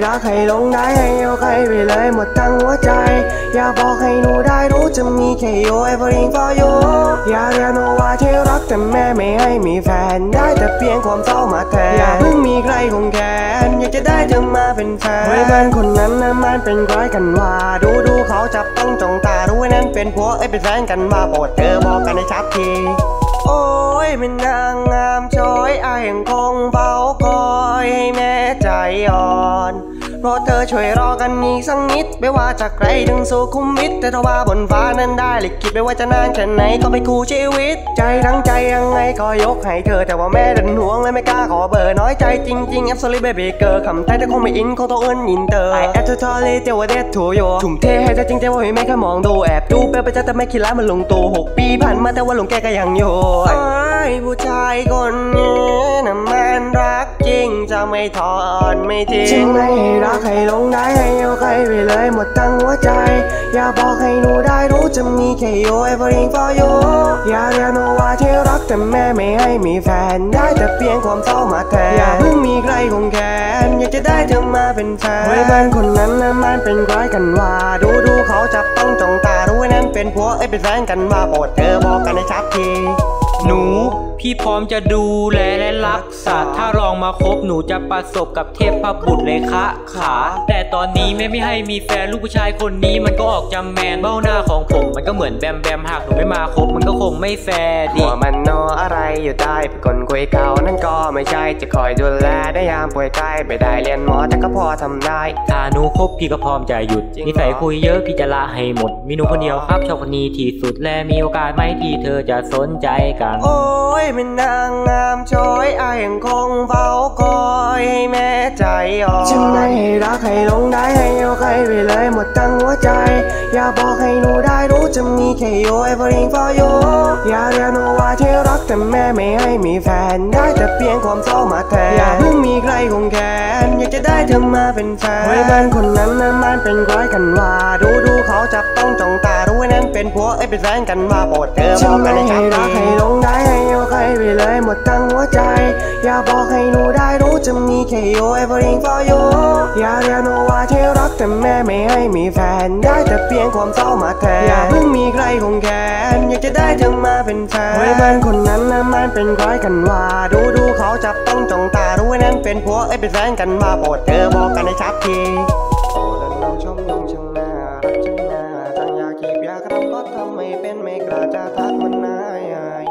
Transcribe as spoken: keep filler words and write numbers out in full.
รักให้ลงได้ให้เอาใครไปเลยหมดทั้งหัวใจอยากบอกให้หนูได้รู้จะมีแค่ you everything for you อยากเรียกหนูว่าที่รักแต่แม่ไม่ให้มีแฟนได้แต่เพียงความเศร้ามาแทนอย่าเพิ่งมีใครคงแค้นอยากจะได้เธอมาเป็นแฟนไว้มันคนนั้นนะมันเป็นร้อยกันว่าดูดูเขาจับต้องจ้องตารู้ว่านั้นเป็นผัวเอ้ยเป็นแฟนกันว่าโปรดเธอบอกกันให้ชัดทีโอ้ยเป็นนางงามช้อยอายยังคงเฝ้าคอยให้แม่ใจอ่อนเพราะเธอช่วยรอกันอีกสักนิดไม่ว่าจากใครถึงสุขุมวิทแต่ถ้าว่าบนฟ้านั้นได้ลิขิตไม่ว่าจะนานแค่ไหนก็ไปคู่ชีวิตใจทั้งใจยังไงก็ยกให้เธอแต่ว่าแม่ดันห่วงเลยไม่กล้าขอเบอร์น้อยใจจริงๆ absolutely baby girl คำไทยแต่คงไม่อินคงต้องเอิ้นอินเตอร์ I am totally เจ้าว่า dead to you ทุ่มเทให้เธอจริงใจว่าไม่แค่มองดูแอบดูเป๊ะไปจ้าแต่ไม่คิดร้ายมันลงตัวหกปีผ่านมาแต่ว่าลงแกก็ยังอยู่ผู้ชายคนนี้น่ะมันรักจริงจะไม่ถอนไม่ทิ้งฉันไม่ให้รักให้ลงได้ให้เอาใครไปเลยหมดทั้งหัวใจอยากบอกให้หนูได้รู้จะมีแค่ you everything for you อยากเรียกหนูว่าที่รักแต่แม่ไม่ให้มีแฟนได้แต่เพียงความเศร้ามาแทนอย่าเพิ่งมีใครคงแค้นอยากจะได้เธอมาเป็นแฟนไว้มันคนนั้นนะมันเป็นร้อยกันว่าดูดูเขาจับต้องจ้องตารู้ว่านั้นเป็นผัวเอ้ยเป็นแฟนกันว่าโปรดเธอบอกกันให้ชัดทีหนูพี่พร้อมจะดูแลและรักษาถ้าลองมาคบหนูจะประสบกับเทพบุตรเลยคะขาแต่ตอนนี้แม่ไม่ให้มีแฟนลูกผู้ชายคนนี้มันก็ออกจำแมนเบ้าหน้าของผมมันก็เหมือนแบมแบมหากหนูไม่มาคบมันก็คงไม่แฟร์ดิหัวมันโนอะไรอยู่ได้เป็นคนคุยเขานั่นก็ไม่ใช่จะคอยดูแลได้ยามป่วยใกล้ไม่ได้เรียนหมอแต่ก็พอทำได้ถ้าหนูคบพี่ก็พร้อมจะหยุดนิสัยคุยเยอะพี่จะละให้หมดมีหนูคนเดียวครับชอบคนนี้ที่สุดและมีโอกาสไหมที่เธอจะสนใจกันโอ้ยเป็นนางงามช้อยอายยังคงเฝ้าคอยให้แม่ใจอ่อนฉันไม่ให้รักให้ลงได้ให้เอาใครไปเลยหมดทั้งหัวใจอยากบอกให้หนูได้รู้จะมีแค่ you everything for you อยากเรียกหนูว่าที่รักแต่แม่ไม่ให้มีแฟนได้แต่เพียงความเศร้ามาแทนอย่าเพิ่งมีใครคงแค้นอยากจะได้เธอมาเป็นแฟนไว้มันคนนั้นนะมันเป็นร้อยกันว่าดูดูเขาจับต้องจ้องตารู้ว่านั้นเป็นผัวเอ้ยเป็นแฟนกันว่าโปรดเธอบอกกันให้ชัดทีฉันไม่ให้รักให้ลงได้ให้เอาใครไปเลยหมดทั้งหัวใจอยากบอกให้หนูได้รู้จะมีแค่ you everything for you อยากเรียกหนูว่าที่รักแต่แม่ไม่ให้มีแฟนได้แต่เพียงความเศร้ามาแทนอย่าเพิ่งมีใครคงแค้นอยากจะได้เธอมาเป็นแฟนไว้มันคนนั้นนะมันเป็นร้อยกันว่าดูดูเขาจับต้องจ้องตารู้ว่านั้นเป็นผัวเอ้ยเป็นแฟนกันว่าโปรดเธอบอกกันให้ชัดทีโอ้แล้วน้องชมน้องช่างน่ารักช่างน่าทั้งอยากจีบอยากรำก็ทำไม่เป็นไม่กล้าจะทักมันนาย